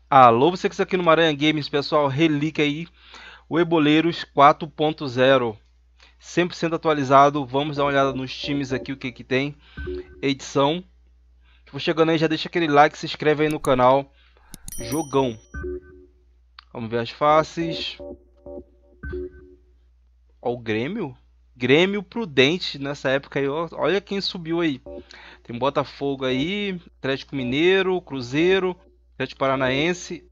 Alô, você que está aqui no Maranhão Games, pessoal, relíquia aí, o Eboleiros 4.0, 100% atualizado. Vamos dar uma olhada nos times aqui, o que que tem, edição. Vou chegando aí, já deixa aquele like, se inscreve aí no canal. Jogão. Vamos ver as faces. Ó, o Grêmio. Grêmio Prudente nessa época aí, ó, olha quem subiu aí. Tem Botafogo aí, Atlético Mineiro, Cruzeiro, Atlético Paranaense,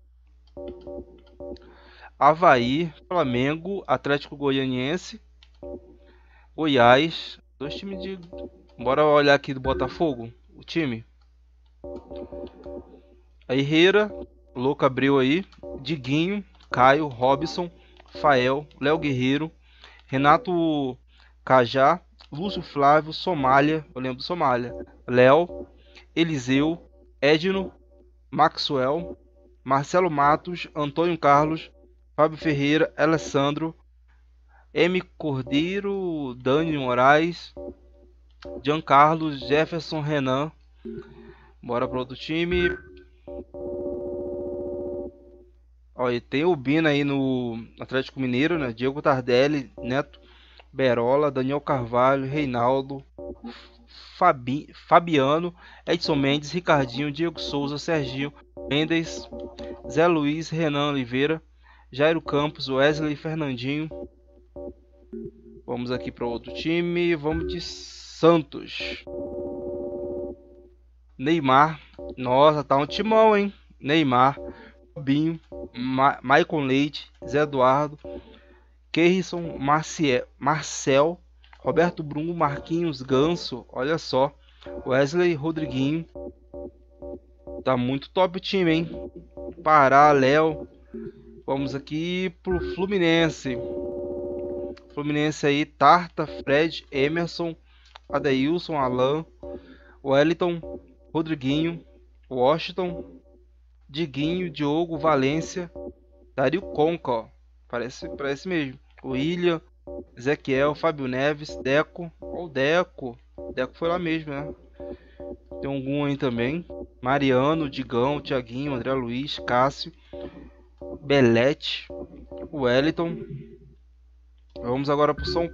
Avaí, Flamengo, Atlético Goianiense, Goiás, dois times de... Bora olhar aqui do Botafogo, o time. A Herrera, Louco Abreu aí, Diguinho, Caio, Robson, Fael, Léo Guerreiro, Renato Cajá, Lúcio Flávio, Somália, eu lembro do Somália, Léo, Eliseu, Edno, Maxwell, Marcelo Matos, Antônio Carlos, Fábio Ferreira, Alessandro, M. Cordeiro, Dani Moraes, Giancarlo, Jefferson, Renan. Bora para outro time. Ó, e tem o Bina aí no Atlético Mineiro, né? Diego Tardelli, Neto Berola, Daniel Carvalho, Reinaldo, Fabiano, Edson Mendes, Ricardinho, Diego Souza, Serginho Mendes, Zé Luiz, Renan Oliveira, Jairo Campos, Wesley, Fernandinho. Vamos aqui para outro time. Vamos de Santos. Neymar. Nossa, tá um timão, hein? Neymar, Robinho, Maicon Leite, Zé Eduardo, Keirson, Marcel, Roberto Bruno, Marquinhos, Ganso. Olha só. Wesley, Rodriguinho. Tá muito top o time, hein? Pará, Léo. Vamos aqui pro Fluminense. Fluminense aí, Tarta, Fred, Emerson, Adeilson, Alan, Wellington, Rodriguinho, Washington, Diguinho, Diogo, Valência, Dario Conca, ó. Parece mesmo. William, Ezequiel, Fábio Neves, Deco, ó, o Deco. Deco foi lá mesmo, né? Tem algum aí também. Mariano, Digão, Thiaguinho, André Luiz, Cássio, Belete, Wellington. Vamos agora para o São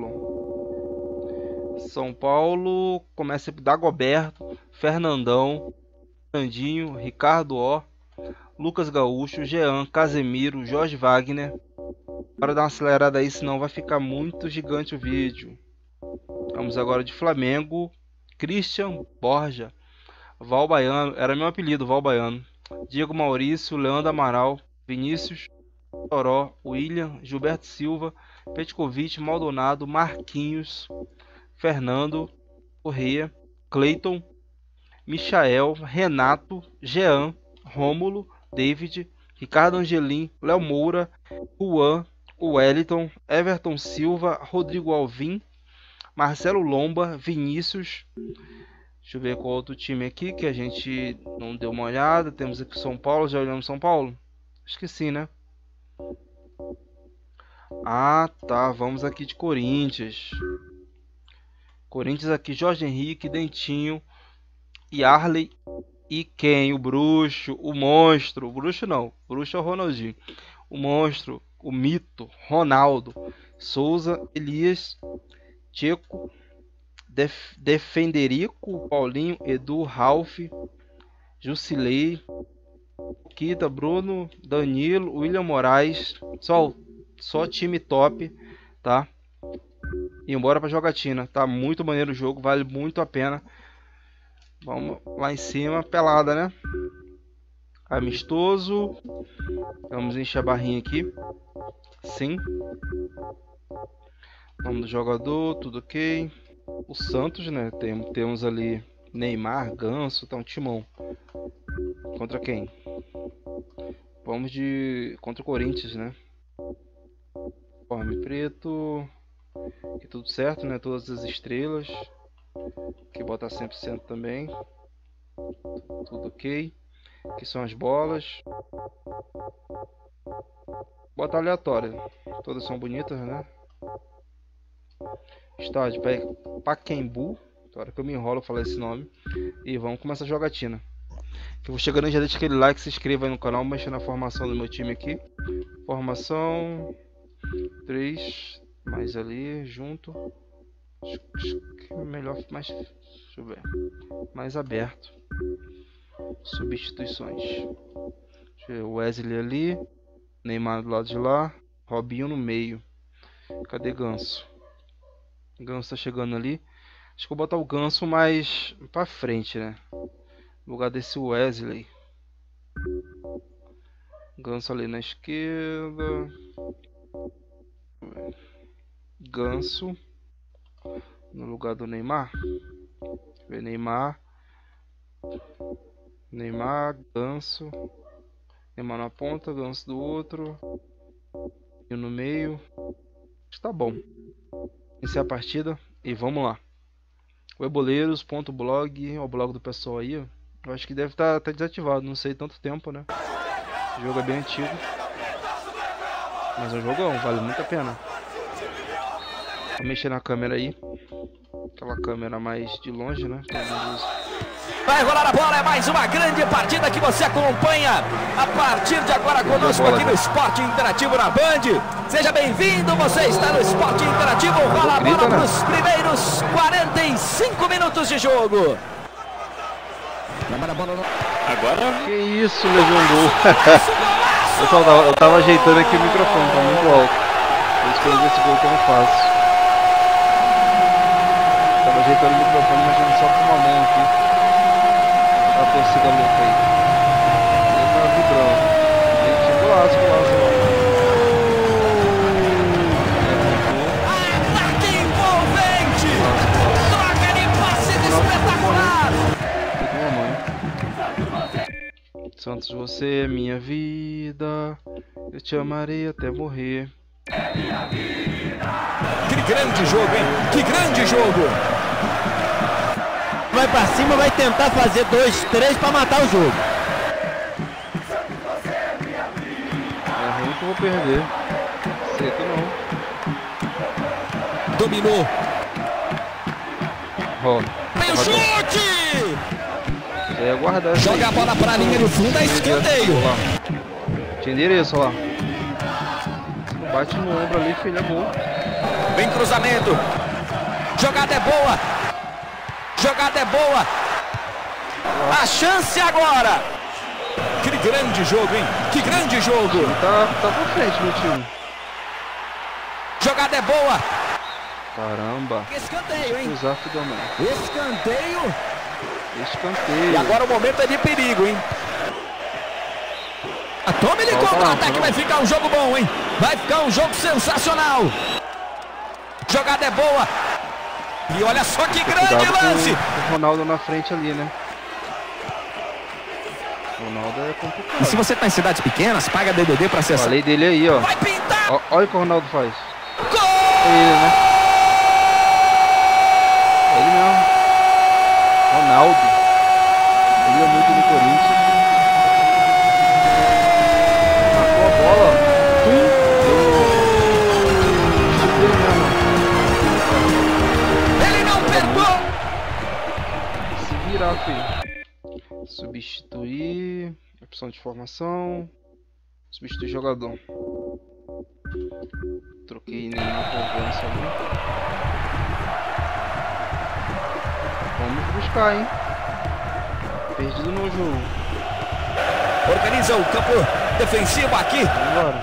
Paulo. São Paulo começa por Dagoberto, Fernandão, Fernandinho, Ricardo O, Lucas Gaúcho, Jean, Casemiro, Jorge Wagner. Para dar uma acelerada aí, senão vai ficar muito gigante o vídeo. Vamos agora de Flamengo. Christian Borja, Val Baiano, era meu apelido, Val Baiano. Diego Maurício, Leandro Amaral, Vinícius, Toró, William, Gilberto Silva, Petkovic, Maldonado, Marquinhos, Fernando, Correia, Cleiton, Michael, Renato, Jean, Rômulo, David, Ricardo Angelim, Léo Moura, Juan, Wellington, Everton Silva, Rodrigo Alvim, Marcelo Lomba, Vinícius. Deixa eu ver qual outro time aqui que a gente não deu uma olhada. Temos aqui São Paulo, já olhamos São Paulo? Esqueci, né? Ah, tá. Vamos aqui de Corinthians. Corinthians aqui, Jorge Henrique, Dentinho, Yarley e quem? O Bruxo, o monstro. O Bruxo não. O Bruxo é o Ronaldinho. O monstro, o mito, Ronaldo, Souza, Elias, Tcheco, Defenderico, Paulinho, Edu, Ralph, Jusilei, Kita, Bruno, Danilo, William Moraes. Só time top, tá? E embora pra jogatina. Tá muito maneiro o jogo, vale muito a pena. Vamos lá em cima, pelada, né? Amistoso. Vamos encher a barrinha aqui. Sim. Nome do jogador, tudo ok. O Santos, né? Temos ali Neymar, Ganso, tá um timão. Contra quem? Vamos de... Contra o Corinthians, né? Uniforme preto. Aqui tudo certo, né? Todas as estrelas. Aqui botar 100% também. Tudo ok. Aqui são as bolas. Bota aleatória. Todas são bonitas, né? Estádio Pacaembu. Na hora que eu me enrolo falar esse nome. E vamos começar a jogatina. Que eu vou chegando, já deixa aquele like, se inscreva aí no canal, mexendo na formação do meu time aqui. Formação 3, mais ali, junto. Acho que é melhor, mais, deixa eu ver, mais aberto. Substituições. Deixa eu ver, Wesley ali, Neymar do lado de lá, Robinho no meio. Cadê Ganso? Ganso tá chegando ali. Acho que eu vou botar o Ganso mais pra frente, né? No lugar desse Wesley. Ganso ali na esquerda. Ganso no lugar do Neymar. Deixa eu ver, Neymar. Neymar, Ganso. Neymar na ponta, Ganso do outro. E no meio. Acho que tá bom. Iniciar a partida e vamos lá. Weboleiros.blog, é o blog do pessoal aí. Eu acho que deve estar até desativado, não sei tanto tempo, né? O jogo é bem antigo. Mas é um jogão, vale muito a pena. Vou mexer na câmera aí. Aquela câmera mais de longe, né? Vai rolar a bola, é mais uma grande partida que você acompanha a partir de agora conosco aqui no Esporte Interativo na Band. Seja bem-vindo, você está no Esporte Interativo. Rola a bola para os primeiros 45 minutos de jogo. Agora... Que isso, levou um gol. Pessoal, eu tava ajeitando aqui o microfone, tá muito alto. Vou escolher esse gol que eu não faço. Tava ajeitando o microfone, mexendo só com uma mão aqui. A torcida louca aí. Ele tava vibrando. Ele tinha golaço. Ataque envolvente! Troca de passes espetacular! Santos, você é minha vida. Eu te amarei até morrer. Que grande jogo, hein? Que grande jogo! Vai pra cima, vai tentar fazer 2, 3 pra matar o jogo. É ruim que eu vou perder. Cedo não. Dominou. Ó. Vem o chute! É guardar. Joga a bola pra linha de fundo, é escanteio. Tinha endereço, ó lá. Bate no ombro ali, filho, é gol. Vem cruzamento. Jogada é boa. Jogada é boa. A chance agora. Que grande jogo, hein? Que grande jogo. Tá pra frente, meu time. Jogada é boa. Caramba. Escanteio, hein? Escanteio. Escanteio. E agora o momento é de perigo, hein? Toma ele contra-ataque, vai ficar um jogo bom, hein? Vai ficar um jogo sensacional. Jogada é boa. E olha só que grande lance. O Ronaldo na frente ali, né? O Ronaldo é complicado. E se você tá em cidades pequenas, paga DDD pra acessar. Falei dele aí, ó. Vai pintar. Olha o que o Ronaldo faz. Gol! Ele, né? Ele mesmo. Ronaldo. Ele é muito do Corinthians. Marcou a bola. Ele não perdoa. Se virar, filho. Substituir. Opção de formação. Substituir jogador. Troquei Neymar por Ganso ali. Vamos buscar, hein? Perdido no jogo. Organiza o campo defensivo aqui. Vambora.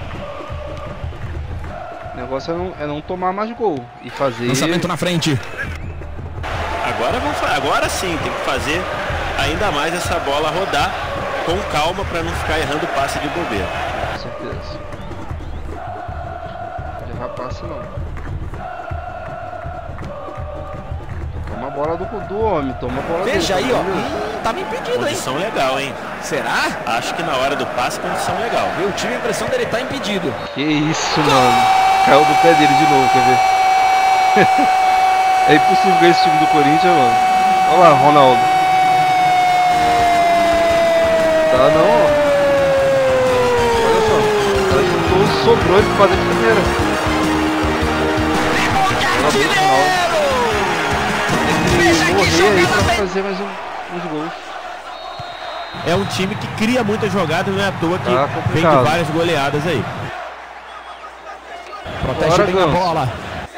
O negócio é não tomar mais gol e fazer. Lançamento na frente. Agora sim, tem que fazer ainda mais essa bola rodar com calma para não ficar errando passe de bobeira. Com certeza. Não pode errar passe não. Toma a bola do homem, toma a bola Veja dele, aí, ó. entendeu? Tá me impedindo, hein? Condição legal, hein? Será? Acho que na hora do passe, condição legal. Meu time, a impressão dele tá impedido. Que isso, mano. Caiu do pé dele de novo, quer ver? É impossível ganhar esse time do Corinthians, mano. Olha lá, Ronaldo. Tá não, ó. Olha só. O cara chutou, sobrou ele pra fazer de primeira. Tem que morrer aí pra fazer mais uns gols. É um time que cria muitas jogadas, não é à toa que vem de várias goleadas aí. Protege bem a bola.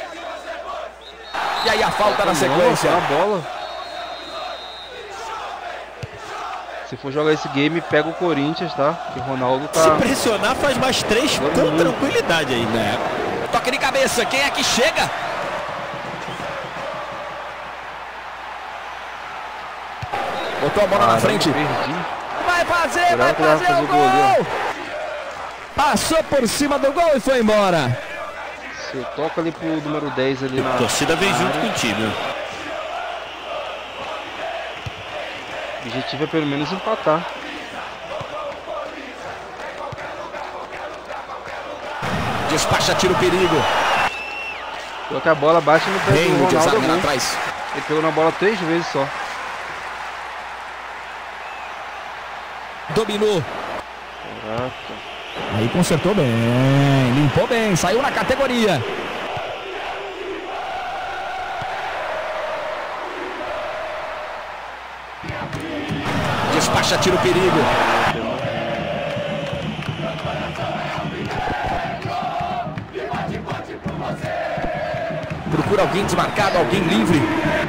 E aí a falta na sequência. A bola. Se for jogar esse game, pega o Corinthians, tá? Que o Ronaldo tá... Se pressionar, faz mais 3 com tranquilidade aí, né? Toque de cabeça, quem é que chega? Botou a bola na frente. Perdi. Vai fazer o gol! Passou por cima do gol e foi embora. Se eu toco ali pro número 10 ali na... A torcida vem junto com o time. O objetivo é pelo menos empatar. Despacha, tira o perigo. Só que a bola bate no pé do Ronaldo atrás. Ele pegou na bola 3 vezes só. Dominou. Caraca. Aí consertou bem, limpou bem, saiu na categoria. Despacha, tira o perigo. Procura alguém desmarcado, alguém livre.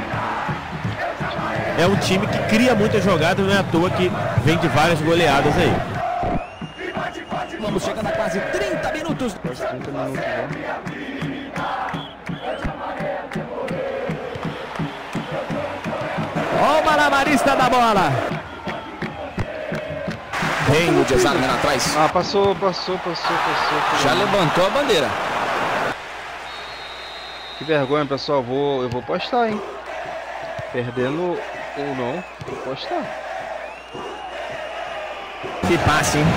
É um time que cria muitas jogadas, não é à toa que vem de várias goleadas aí. Vamos chegando a quase 30 minutos. Quase 30 minutos já. Ó o malabarista da bola. Vem o desarme lá atrás. Ah, passou. Já levantou a bandeira. Que vergonha, pessoal. Eu vou postar, hein. Perdendo ou não, vou postar. Que passe, hein.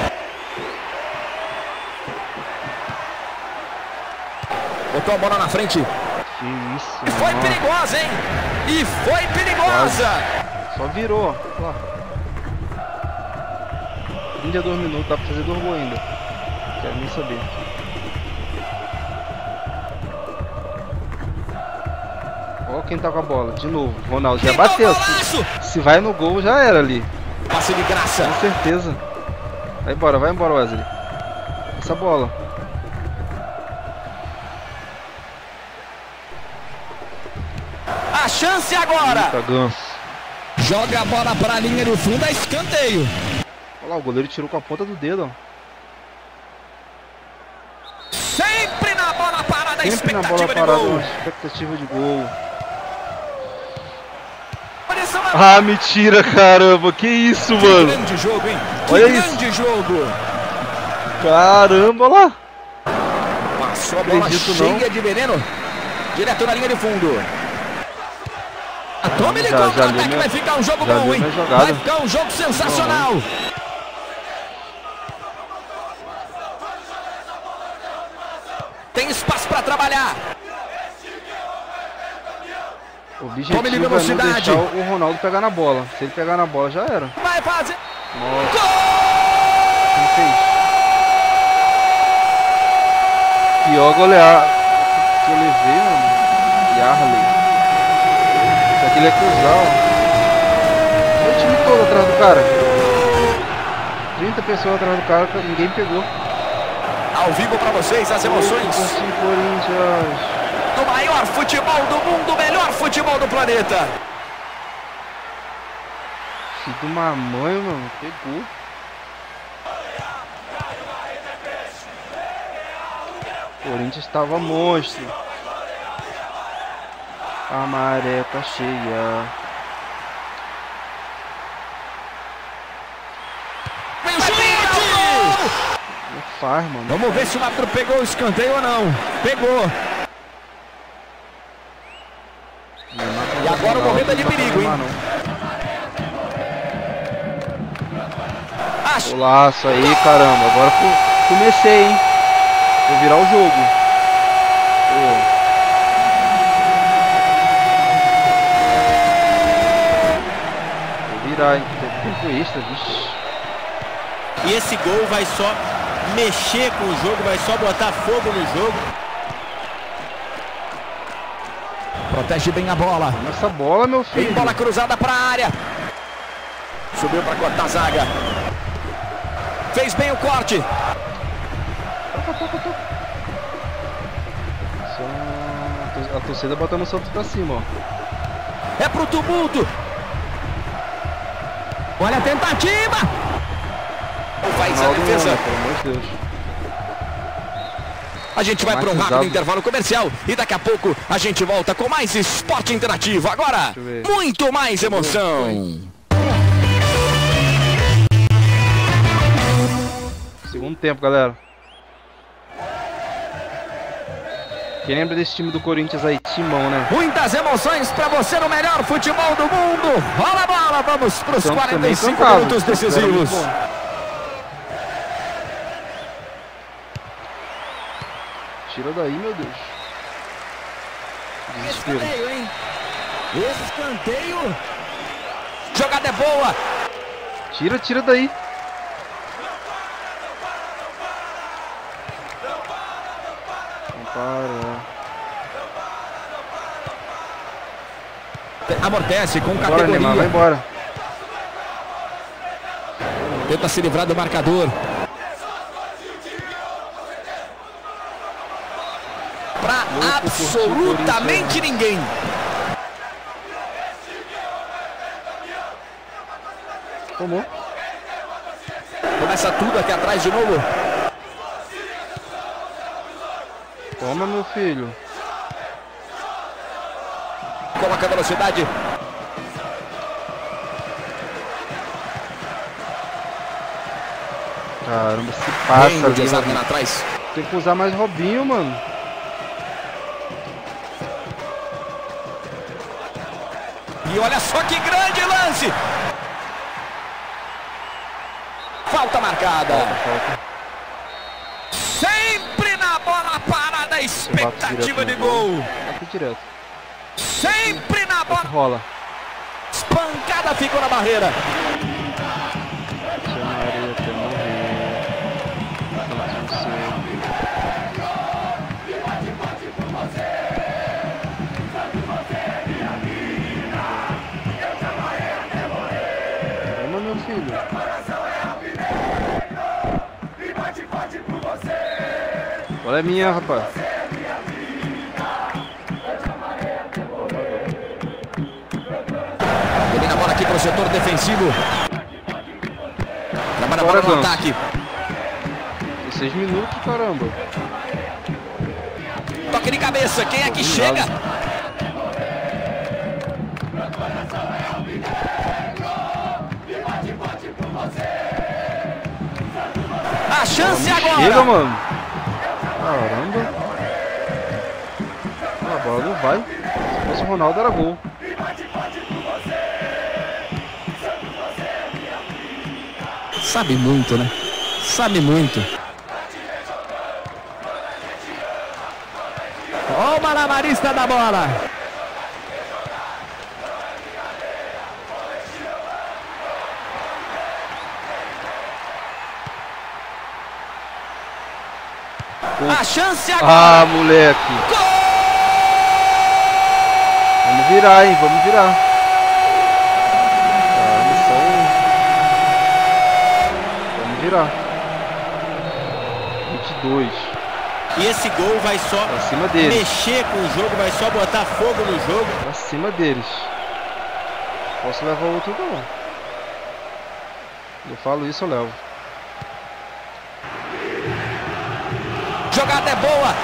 Botou a bola na frente. Que isso, E foi perigosa, hein? E foi perigosa! Só virou, ó. Lá. 32 minutos, dá pra fazer 2 gols ainda. Quero nem saber. Ó quem tá com a bola, de novo. Ronaldo já bateu. Se vai no gol, já era ali. Passe de graça. Com certeza. Vai embora, Wesley. Essa bola. A chance agora. Eita, Ganso. Joga a bola para a linha do fundo, é escanteio. Olha lá, o goleiro tirou com a ponta do dedo, ó. Sempre na bola parada, Sempre na bola parada, expectativa de gol. Ah, mentira, caramba. Que isso, que mano. Grande jogo, hein? Que Olha grande isso. jogo. Caramba, olha lá. Passou a bola cheia de veneno. Direto na linha de fundo. Toma ele contra-ataque, vai ficar um jogo bom, hein? Vai ficar um jogo sensacional. Tem espaço para trabalhar. O objetivo é não deixar o Ronaldo pegar na bola. Se ele pegar na bola, já era. Vai fazer. Nossa. Gol! Quem fez? Pior golear que eu levei, mano. Yarley. Isso aqui ele é cruzar, ó. Olha o time todo atrás do cara. 30 pessoas atrás do cara, ninguém pegou. Ao vivo pra vocês as emoções do maior futebol do mundo, o melhor futebol do planeta. Filho de uma mãe, mano, pegou. O Corinthians estava monstro. A maré tá cheia. Vem o chute! Não faz, mano. Vamos ver se o árbitro pegou o escanteio ou não. Pegou. E agora o momento é de perigo, hein? Golaço aí, caramba. Agora comecei, hein? Vou virar o jogo. Vou virar, hein? Tempo extra, vixe. E esse gol vai só mexer com o jogo, vai só botar fogo no jogo. Protege bem a bola. Essa bola, meu filho. Tem bola cruzada para a área. Subiu para cortar a zaga. Fez bem o corte. A torcida botando o Santos pra cima, ó. É pro tumulto. Olha a tentativa. Faz a defesa. Pelo amor de Deus. A gente vai para um rápido intervalo comercial e daqui a pouco a gente volta com mais esporte interativo. Agora, muito mais emoção. Segundo tempo, galera. Quem lembra desse time do Corinthians aí? Timão, né? Muitas emoções para você no melhor futebol do mundo. Rola a bola, vamos para os 45 minutos decisivos. Tira daí, meu Deus. Desespero. Escanteio, hein? Escanteio. Jogada é boa. Tira daí. Não para. Amortece com Bora, categoria. Neymar, vai embora. Tenta se livrar do marcador. Pra absolutamente ninguém. Tomou. Começa tudo aqui atrás de novo. Toma, meu filho. Coloca a velocidade. Caramba, se passa ali, desarme atrás. Tem que usar mais Robinho, mano. E olha só que grande lance. Falta marcada. Falta. Sempre na bola parada, expectativa de gol. Bate direto. Sempre na bola. Rola. Espancada ficou na barreira. Maria, até morrer. Toma, meu filho. Olha a minha, rapaz. Domina a bola aqui para o setor defensivo. Trabalha a bola no ataque. 6 minutos, caramba. Toque de cabeça, quem é que chega? A chance agora. Chega, mano. Caramba. A bola não vai. Se fosse o Ronaldo, era gol. Sabe muito, né? Sabe muito. Ó o malabarista da bola. A chance agora. Ah, moleque. Gol! Vamos virar, hein? Vamos virar. Vamos virar. 22. E esse gol vai só Pra cima deles. mexer com o jogo, vai só botar fogo no jogo. Pra cima deles. Posso levar outro não. Eu falo isso, eu levo. Jogada é boa.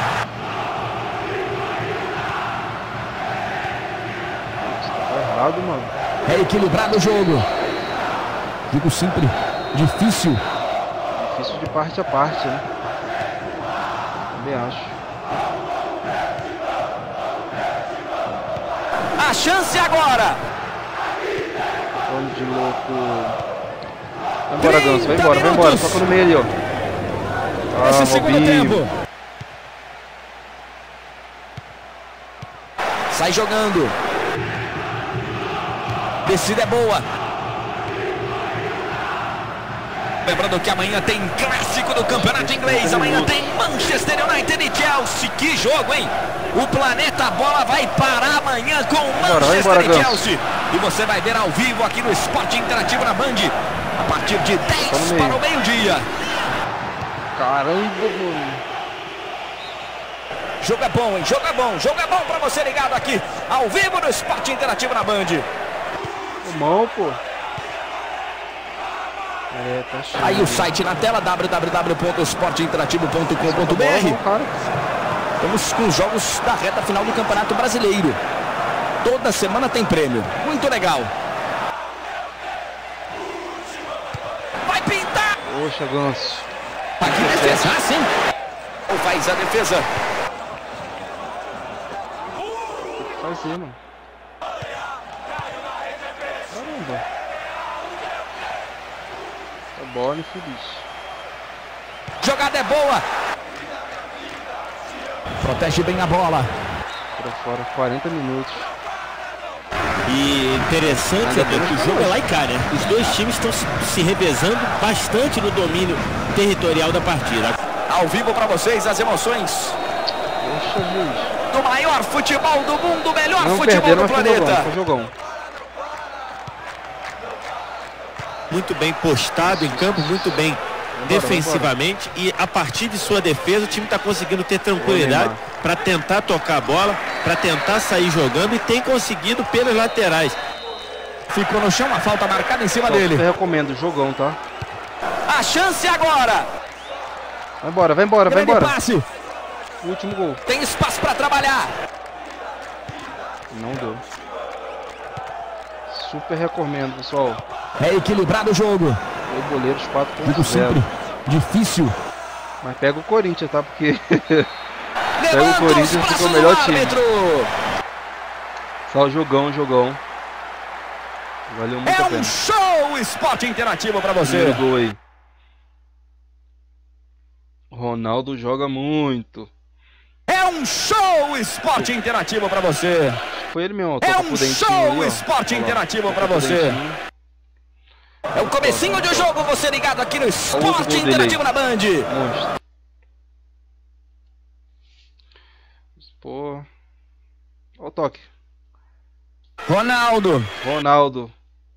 Tá errado, mano. É equilibrado o jogo. Digo sempre, difícil. Difícil de parte a parte, né? Também acho. A chance agora. Vamos de louco. Vai embora, Ganso. Vai embora, vai embora. Toca no meio ali, ó. Esse segundo tempo. Sai jogando. Descida é boa. Lembrando que amanhã tem clássico do campeonato inglês. Amanhã tem Manchester United e Chelsea. Que jogo, hein? O planeta bola vai parar amanhã com Manchester e Chelsea. E você vai ver ao vivo aqui no Esporte Interativo na Band. A partir de 10 para o meio-dia. Caramba, mano. Jogo é bom, hein? Jogo é bom. Jogo é bom pra você ligado aqui ao vivo no Esporte Interativo na Band. Mão, pô. É, tá cheio. Aí o site na tela, www.esporteinterativo.com.br. Estamos com os jogos da reta final do Campeonato Brasileiro. Toda semana tem prêmio. Muito legal. Vai pintar! Poxa, Ganso. Aqui defesa. Ah, sim. Ou faz a defesa. Fazer, mano. Caramba. A bola infeliz. Jogada é boa. Protege bem a bola. Pra fora, 40 minutos. E interessante é que o jogo é lá e cá, né? Os dois times estão se revezando bastante no domínio territorial da partida. Ao vivo para vocês as emoções. Poxa, Deus. Do maior futebol do mundo, o melhor não futebol do planeta. Foi jogão. Muito bem postado em campo, muito bem defensivamente. E a partir de sua defesa, o time está conseguindo ter tranquilidade para tentar tocar a bola, para tentar sair jogando e tem conseguido pelas laterais. Ficou no chão, a falta marcada em cima dele. Eu recomendo, jogão, tá? A chance agora. Vai embora, vai embora, vai embora. Passe. Último gol. Tem espaço para trabalhar. Não deu. Super recomendo, pessoal. É equilibrado o jogo. O goleiros 4.0. Difícil. Mas pega o Corinthians, tá? Porque pega o Corinthians, fica o melhor time. Só jogão, jogão. Valeu muito a pena. É um show Esporte Interativo para você. Gol aí. Ronaldo joga muito. É um show Esporte Interativo para você. Foi ele mesmo. É um show ali, Esporte Interativo para você. É o comecinho de jogo, você ligado aqui no Esporte Interativo na Band. Monstro. Pô. Olha o toque. Ronaldo.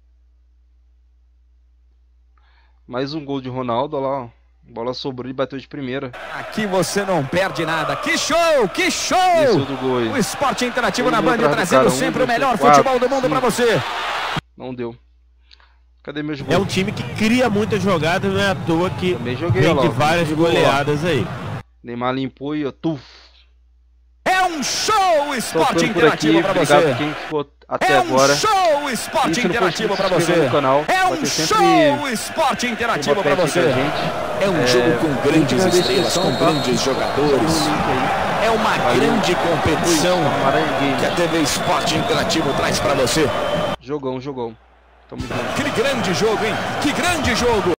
Mais um gol de Ronaldo, olha lá, ó. A bola sobrou e bateu de primeira. Aqui você não perde nada. Que show, que show! Esse outro gol aí. O Esporte Interativo na Band trazendo sempre o melhor futebol do mundo para você. Não deu. Cadê meus gols? É um time que cria muitas jogadas, não é à toa que vem de várias goleadas aí. Neymar limpou e ó, tuf. É um show Esporte Interativo para você. Obrigado quem ficou até agora. É um show Esporte Interativo para você. É um show Esporte Interativo para você. É um jogo com grandes estrelas, com grandes jogadores. É uma grande competição que a TV Esporte Interativo traz para você. Jogão. Tamo junto. Que grande jogo, hein? Que grande jogo!